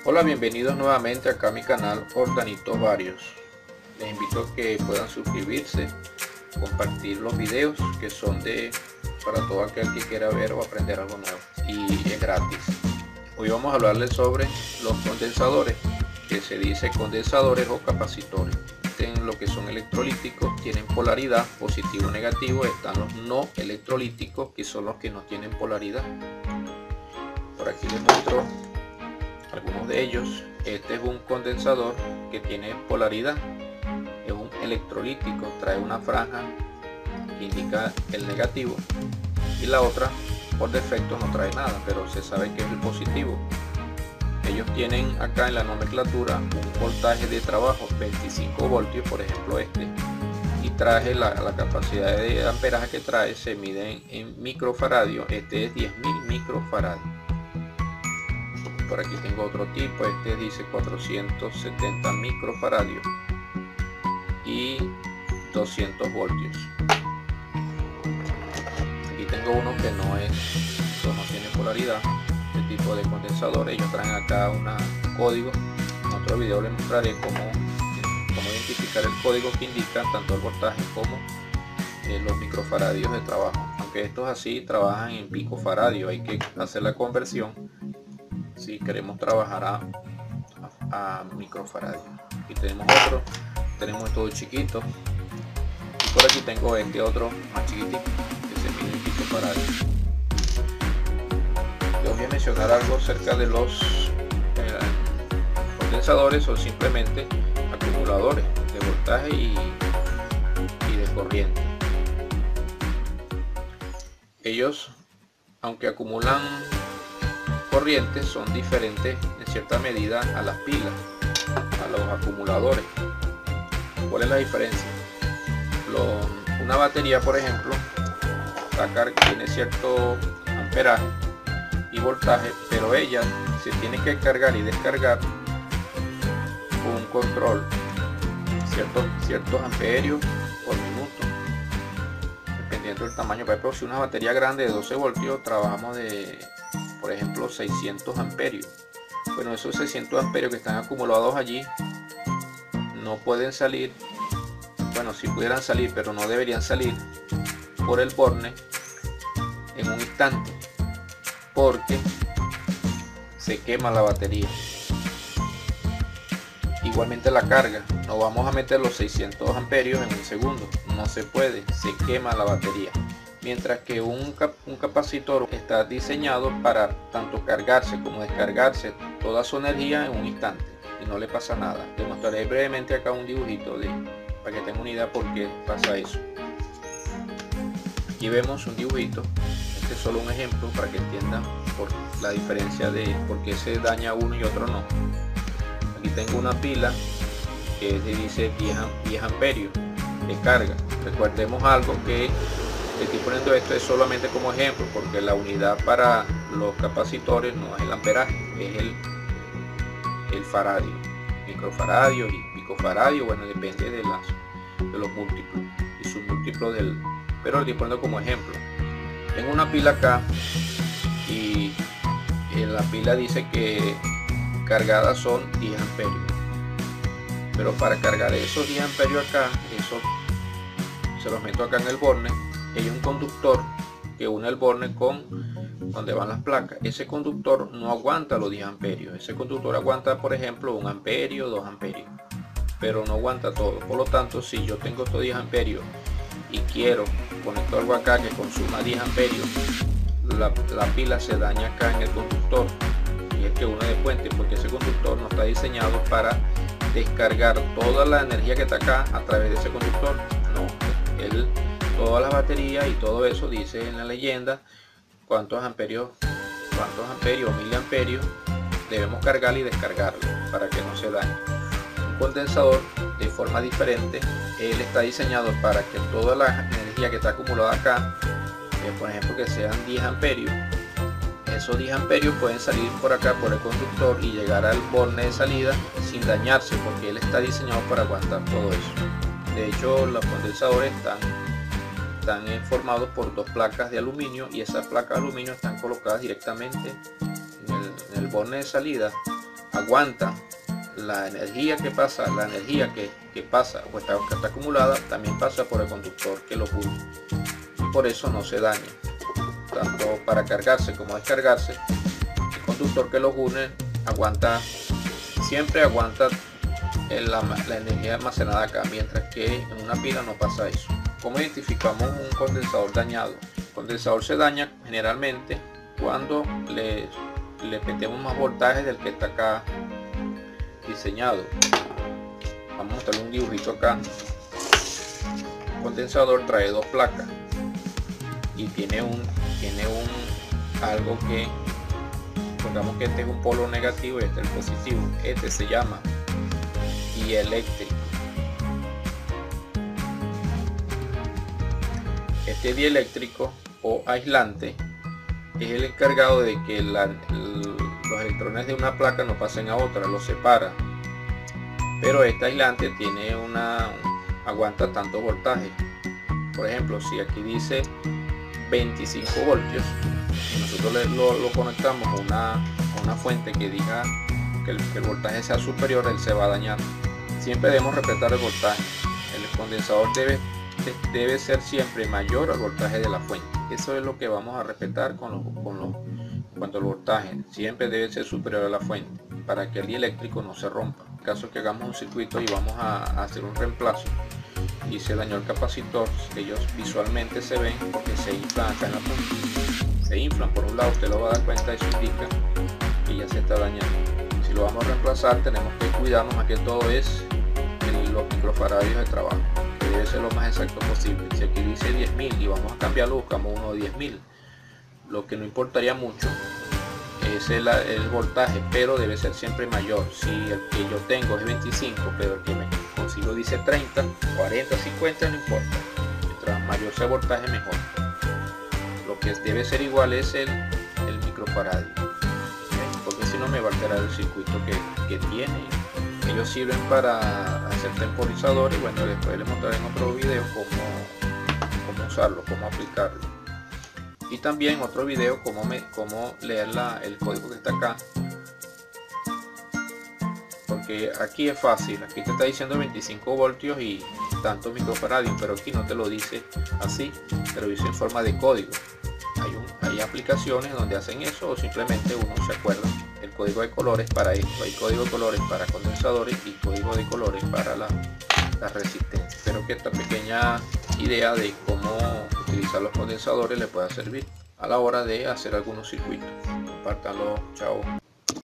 Hola, bienvenidos nuevamente acá a mi canal Hortanitos Varios. Les invito a que puedan suscribirse, compartir los videos que son para todo aquel que quiera ver o aprender algo nuevo, y es gratis. Hoy vamos a hablarles sobre los condensadores, que se dice condensadores o capacitores. En lo que son electrolíticos tienen polaridad positivo o negativo. Están los no electrolíticos, que son los que no tienen polaridad. Por aquí les muestro algunos de ellos. Este es un condensador que tiene polaridad, es un electrolítico, trae una franja que indica el negativo y la otra por defecto no trae nada, pero se sabe que es el positivo. Ellos tienen acá en la nomenclatura un voltaje de trabajo 25 voltios, por ejemplo este, y traje la capacidad de amperaje que trae se mide en microfaradios. Este es 10.000 microfaradios. Por aquí tengo otro tipo, este dice 470 microfaradios y 200 voltios. Aquí tengo uno que no tiene polaridad. Este tipo de condensadores, ellos traen acá un código. En otro video les mostraré cómo identificar el código que indica tanto el voltaje como los microfaradios de trabajo. Aunque estos así trabajan en picofaradios, hay que hacer la conversión si queremos trabajar a microfaradios. Aquí tenemos otro, tenemos todo chiquito, y por aquí tengo este otro más chiquitito que se mide en picofaradios. Les voy a mencionar algo acerca de los condensadores. Son simplemente acumuladores de voltaje y de corriente. Ellos, aunque acumulan corrientes, son diferentes en cierta medida a las pilas, a los acumuladores. ¿Cuál es la diferencia? Una batería, por ejemplo, tiene cierto amperaje y voltaje, pero ella se tiene que cargar y descargar con un control, ciertos amperios por minuto, dependiendo del tamaño. Por ejemplo, si una batería grande de 12 voltios, trabajamos por ejemplo, 600 amperios. Bueno, esos 600 amperios que están acumulados allí no pueden salir. Bueno, si pudieran salir, pero no deberían salir por el borne en un instante, porque se quema la batería. Igualmente la carga, no vamos a meter los 600 amperios en un segundo, no se puede, se quema la batería. Mientras que un capacitor está diseñado para tanto cargarse como descargarse toda su energía en un instante y no le pasa nada. Les mostraré brevemente acá un dibujito para que tengan una idea por qué pasa eso. Aquí vemos un dibujito. Este es solo un ejemplo para que entiendan la diferencia de por qué se daña uno y otro no. Aquí tengo una pila que dice 10 amperios de carga. Recordemos algo, que estoy poniendo esto es solamente como ejemplo, porque la unidad para los capacitores no es el amperaje, es el faradio, microfaradio y picofaradio. Bueno, depende de los múltiplos y submúltiplos pero lo estoy poniendo como ejemplo. Tengo una pila acá y en la pila dice que cargada son 10 amperios, pero para cargar esos 10 amperios acá, eso se los meto acá en el borne. Hay un conductor que une el borne con donde van las placas. Ese conductor no aguanta los 10 amperios. Ese conductor aguanta, por ejemplo, 1 amperio, 2 amperios, pero no aguanta todo. Por lo tanto, si yo tengo estos 10 amperios y quiero conectar algo acá que consuma 10 amperios, la pila se daña acá en el conductor, y es que une de puente, porque ese conductor no está diseñado para descargar toda la energía que está acá a través de ese conductor. No, todas las baterías y todo eso dice en la leyenda cuántos amperios o miliamperios debemos cargar y descargarlo para que no se dañe. Un condensador, de forma diferente, él está diseñado para que toda la energía que está acumulada acá, por ejemplo que sean 10 amperios, esos 10 amperios pueden salir por acá por el conductor y llegar al borne de salida sin dañarse, porque él está diseñado para aguantar todo eso. De hecho, los condensadores están formados por dos placas de aluminio, y esas placas de aluminio están colocadas directamente en el borne de salida aguanta la energía que pasa, que pasa o que está acumulada, también pasa por el conductor que lo une, y por eso no se daña. Tanto para cargarse como descargarse, el conductor que los une siempre aguanta la energía almacenada acá, mientras que en una pila no pasa eso. ¿Cómo identificamos un condensador dañado? El condensador se daña generalmente cuando le metemos más voltaje del que está acá diseñado. Vamos a mostrarle un dibujito acá. El condensador trae dos placas y tiene algo que, pongamos que este es un polo negativo y este es el positivo. Este se llama dieléctrico. Este dieléctrico o aislante es el encargado de que los electrones de una placa no pasen a otra, los separa. Pero este aislante aguanta tanto voltaje. Por ejemplo, si aquí dice 25 voltios y nosotros lo conectamos a una fuente que diga que el voltaje sea superior, él se va a dañar. Siempre debemos respetar el voltaje. El condensador debe ser siempre mayor al voltaje de la fuente. Eso es lo que vamos a respetar cuanto al voltaje. Siempre debe ser superior a la fuente para que el dieléctrico no se rompa. En caso que hagamos un circuito y vamos a hacer un reemplazo y se dañó el capacitor, ellos visualmente se ven porque se inflan acá en la punta. Se inflan por un lado, usted lo va a dar cuenta, eso indica que ya se está dañando. Si lo vamos a reemplazar, tenemos que cuidarnos más que todo es los microfaradios de trabajo, que debe ser lo más exacto posible. Si aquí dice 10.000 y vamos a cambiarlo, buscamos uno de 10.000. Lo que no importaría mucho es el voltaje, pero debe ser siempre mayor. Si el que yo tengo es 25, pero el que me consigo dice 30, 40, 50, no importa. Mientras mayor sea el voltaje, mejor. Lo que debe ser igual es el microfaradio, porque si no me va a alterar el circuito que tiene. Ellos sirven para hacer temporizadores y bueno, después les mostraré en otro video cómo usarlo, cómo aplicarlo. Y también otro video cómo leer el código que está acá, porque aquí es fácil, aquí te está diciendo 25 voltios y tantos microfaradios, pero aquí no te lo dice así, te lo dice en forma de código. Hay aplicaciones donde hacen eso, o simplemente uno se acuerda el código de colores para esto. Hay código de colores para condensadores y código de colores para la resistencia. Espero que esta pequeña idea de cómo utilizar los condensadores le pueda servir a la hora de hacer algunos circuitos. Compártanlo, chao.